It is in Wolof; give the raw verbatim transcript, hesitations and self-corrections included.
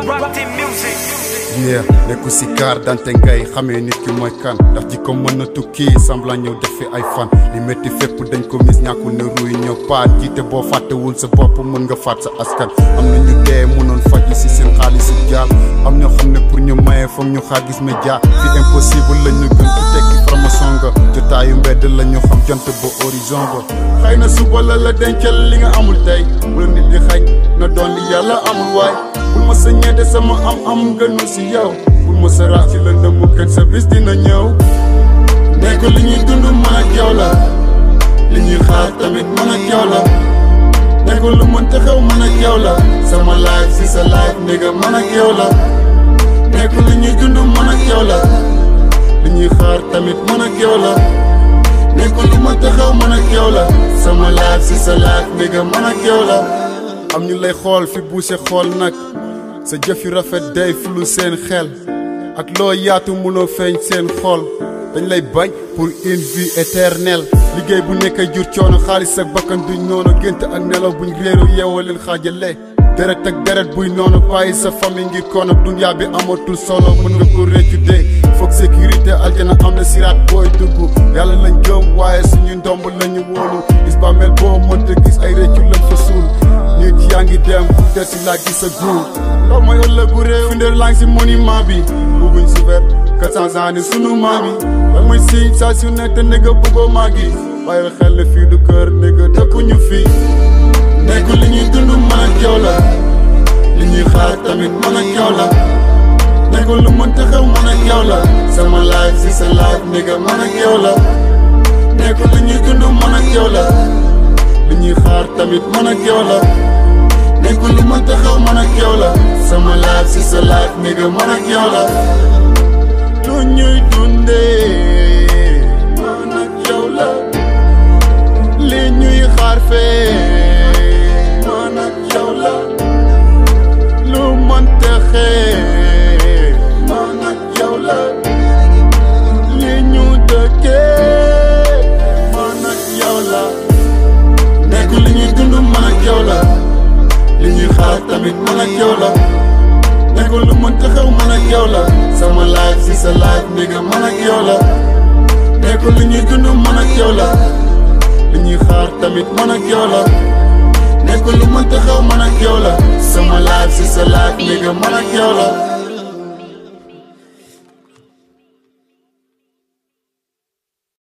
yeah nekku si kaar dante ngay xamee nit ki mooy kan ndax ji ko mën na tukki semblant ñëw def fi ay fan li métti fépp dañ ko mis ñàkku ne ruy ñëw paat jiite boo fàttewul sa bopp mën nga faat sa askan am na ñu dee mënoon faj si seen xaalis si jaal am ñoo xam ne pour ñu maye foog ñu xaar gis média fi impossible la ñu gën ci tekki formation nga jotaayu mbedd la ñu xam jant ba horizon ba xëy na suba la la dencal li nga amul tey bu la nit di xañ na doon li yàlla amul waay bul ma sa ñeete sama am am gënu si yow bul ma sa rax ci lëndëm bu kenn sa bis dina ñëw nee ko li ñuy dund man ak yow la li ñuy xaar tamit man ak yow la nee ko lu mënta xew man ak yow la sama life si sa life nigga man ak yow la nee ko li ñuy dund man ak yow la li ñuy xaar tamit man ak yow la nee ko lu mënta xew man ak yow la sama life si sa life nigga man ak yow la am ñu lay xool fi buuse xool nag sa jëf yu rafet day fulu seen xel ak loo yaatu mënoo feeñ seen xol dañ lay bañ pour une vie éternelle liggéey bu nekk jur coono xaalis ak bakkan duñ noonu gént ak nelaw buñ réeru yeewoo leen xaajale deret ak deret buy noonu bàyyi sa famille ngir kono dunyaa bi amatul solo mën nga ko réccu dee foog sécurité aljana am na siraat booy dugg yàlla lañ gëm waaye suñu ndomb lañu wóolu gis ba mel boo mënta gis ay réccu lañ fa suul nit yaa ngi dem bu des si laa gis sa guur loolu mooy ëllëgu réew findeer lang si monument bi bugguñ si ver quatre cents ans ni sunu maam yi lan mooy signe saa su ne te nigga bëggoo màggi bàyyil xel ne fii du kër nigga dëkkuñu fii nekku li ñuy dund man ak yow la li ñuy xaar tamit man ak yow la nekku lu mënta xew man ak yow la sama life si sa life nigga man ak yow la nekku li ñuy dund man ak yow la li ñuy xaar tamit man ak yow la nekku lu mënta xew man ak yow la sama life si sa life nigga man ak yow la lu ñuy dundee man ak yow la li ñuy xaar fee man ak yow la lu mënta xew man ak yow la li ñu dëkkee man ak yow la nekku li ñuy dund man ak yow la li ñuy xaar tamit man ak yow la nekku lu mënta xew man ak yow la sama life si sa life nigga man ak yow la nekku li ñuy dund man ak yow la li ñuy xaar tamit man ak yow la nekku lu mënta xew man ak yow la sama life si sa life nigga man ak yow la